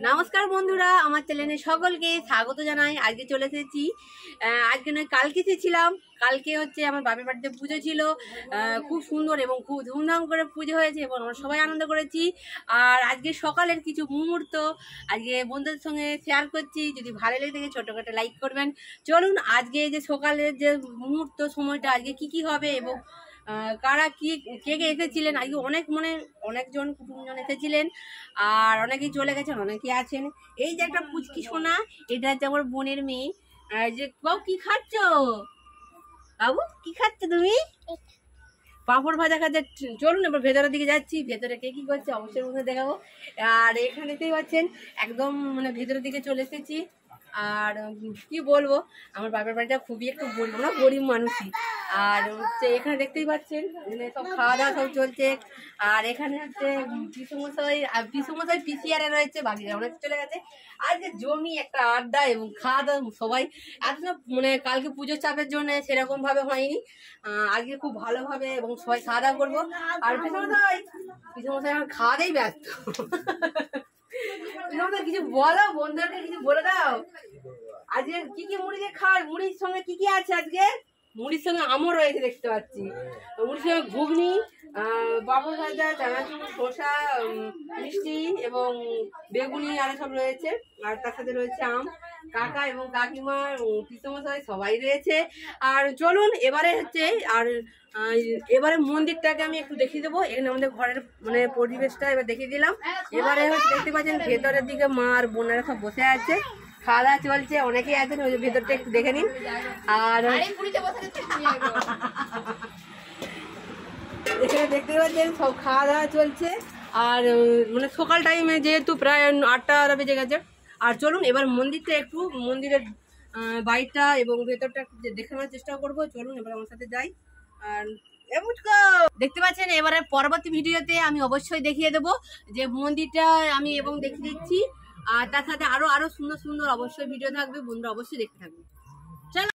নমস্কার বন্ধুরা, আমার চ্যানেলে সকলকে স্বাগত জানাই। আজকে চলে এসেছি, আজকে নয় কালকে এসেছিলাম। কালকে হচ্ছে আমার বাপের বাড়িতে পুজো ছিল, খুব সুন্দর এবং খুব ধুমধাম করে পুজো হয়েছে এবং আমরা সবাই আনন্দ করেছি। আর আজকে সকালের কিছু মুহূর্ত আজকে বন্ধুদের সঙ্গে শেয়ার করছি। যদি ভালো লেগে থাকে ছোটোখাটো লাইক করবেন। চলুন আজকে যে সকালের যে মুহূর্ত সময়টা আজকে কি হবে এবং কারা কি কে কে এসেছিলেন। আজকে অনেকজন কুটুমজন এসেছিলেন আর অনেকেই চলে গেছেন, অনেকেই আছেন। এই যে একটা পুচকি সোনা, এটা হচ্ছে আমার বোনের মেয়ে। আর যে বাবু কি খাচ্ছ? বাবু কি খাচ্ছ তুমি? পাঁপড় ভাজা খাচ্ছে। চলুন এবার ভেতরের দিকে যাচ্ছি, ভেতরে কে কি করছে অবশ্যই মধ্যে দেখাবো। আর এখানেতেই পাচ্ছেন একদম ভেতরের দিকে চলে এসেছি। আর কি বলবো, আমার বাপের বাড়িটা খুবই একটু গরিব মানুষই। আর হচ্ছে এখানে দেখতেই পাচ্ছেন সব খাওয়া দাওয়া সব চলছে। আর এখানে হচ্ছে পিসমশাই পিসিআরে রয়েছে, বাকিরা অনেক চলে গেছে। আর যে জমি একটা আড্ডা এবং খাওয়া দাওয়া সবাই এত কালকে পুজোর চাপের জন্য সেরকম ভাবে হয়নি। আজকে খুব ভালোভাবে এবং সবাই খাওয়া দাওয়া করবো। আর পিসমশাই আমার খাওয়া দাওয়াই ব্যস্ত। কিছু বলো, বন্ধুদেরকে কিছু বলে দাও। আজকে কি কি মুড়ি দিয়ে খাওয়ার? মুড়ির সঙ্গে কি কি আছে আজকে? মুড়ির সঙ্গে আমও রয়েছে দেখতে পাচ্ছি। মুড়ির সঙ্গে ঘুগনি, পাঁপড় ভাজা, চানাচুর, শসা, মিষ্টি এবং বেগুনি আরো সব রয়েছে। আর তার সাথে রয়েছে আম। কাকা এবং কাকিমা, পিসমশাই সবাই রয়েছে। আর চলুন এবারে হচ্ছে এবারে মন্দিরটাকে আমি একটু দেখিয়ে দেবো। এখানে আমাদের ঘরের পরিবেশটা এবার দেখিয়ে দিলাম। এবারে হচ্ছে দেখতে পাচ্ছেন ভেতরের দিকে মা আর বোনেরা সব বসে আছে, খাওয়া দাওয়া চলছে। অনেকেই আছেন, ওই ভেতরটা একটু দেখে নিন। আর এখানে দেখতে পাচ্ছেন সব খাওয়া দাওয়া চলছে। আর সকাল টাইমে যেহেতু প্রায় 8টা বেজে গেছে। আর চলুন এবার মন্দিরের বাইরটা এবং ভেতরটা দেখে নেওয়ার চেষ্টা করবো। চলুন এবার আমার সাথে যাই। আর দেখতে পাচ্ছেন এবারে পরবর্তী ভিডিওতে আমি অবশ্যই দেখিয়ে দেবো যে মন্দিরটা আমি এবং দেখিয়ে দিচ্ছি। আর তার সাথে আরো সুন্দর সুন্দর অবশ্যই ভিডিও থাকবে, বন্ধুরা অবশ্যই দেখতে থাকবে।